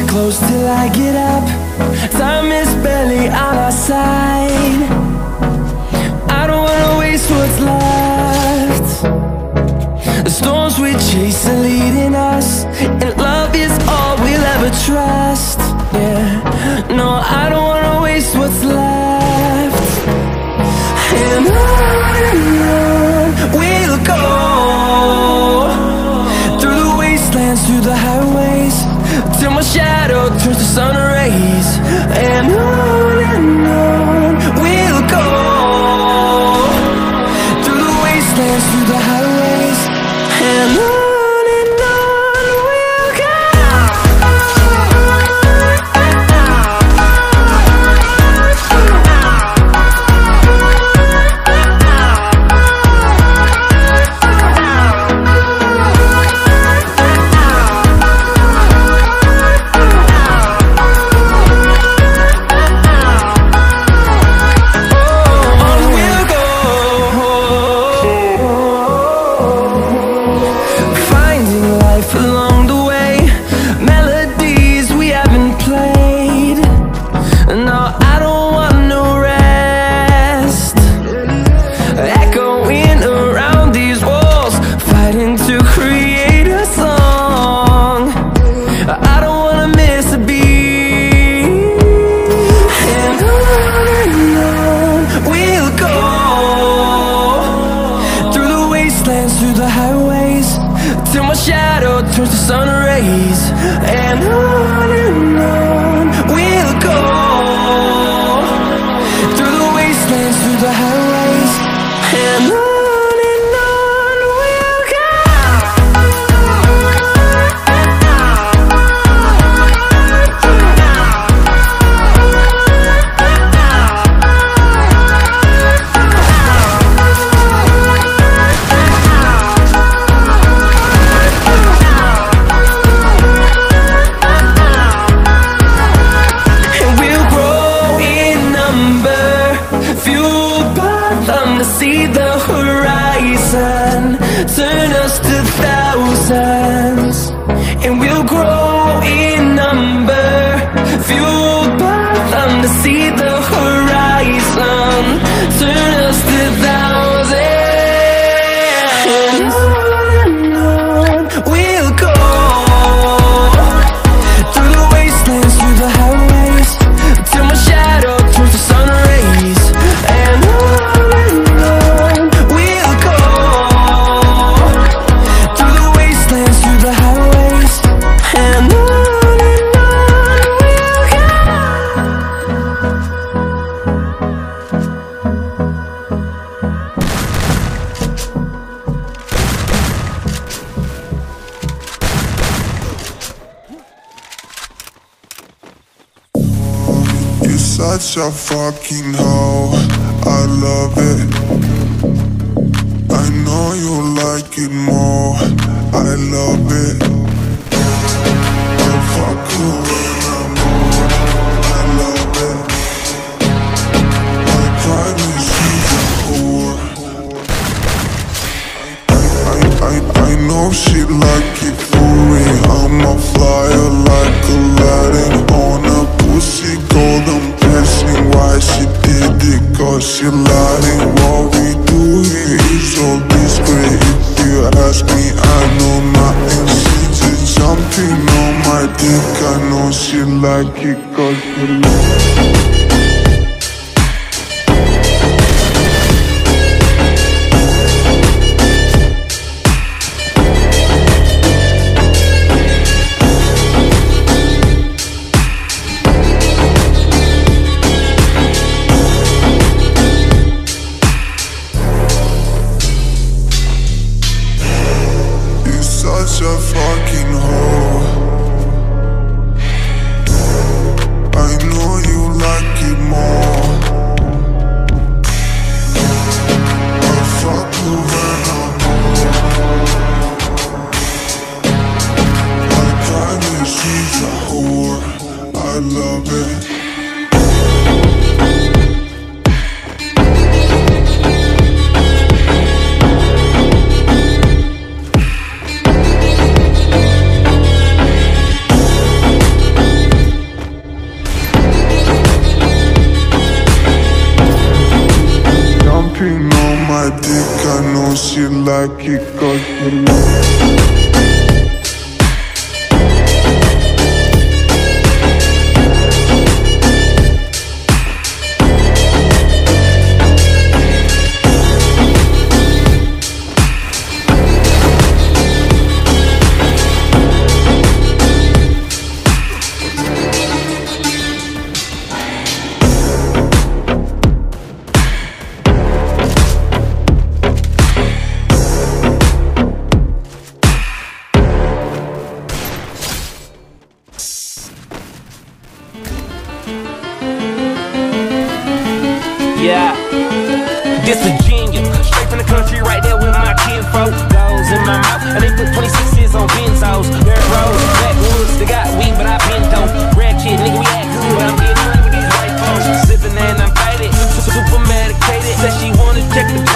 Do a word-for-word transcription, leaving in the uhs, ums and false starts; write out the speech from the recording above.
close till I get up. Time is barely on our side. I don't wanna waste what's left. The storms we chase are leading us, and love is all we'll ever trust. Yeah, no, I don't wanna waste what's left. And on and on we'll go, through the wastelands, through the highways, till my shadow turns to sun rays. And on and on we'll go, through the wastelands, through the highways, and on. Such a fucking hoe, I love it. I know you like it more, I love it. I fuck you when I'm on, I love it. My private she's a whore. I, I, I know she like it for me. I'm a flyer like Aladdin on a pussy golden. Why she did it, cause she lied. What we do here is so discreet. If you ask me, I know nothing. She just jumping on my dick. I know she like it cause she lied. Such a fucking hoe. I know you like Yeah, this a genius. Straight from the country, right there with my kinfolk. Goes in my mouth, and they put twenty-sixes on benzos. Dirt roads, backwoods, they got weed, but I been dope. Rad kid, nigga, we act good, but I'm getting money with these white folks. Sipping and I'm faded, super medicated. Said she wanna check the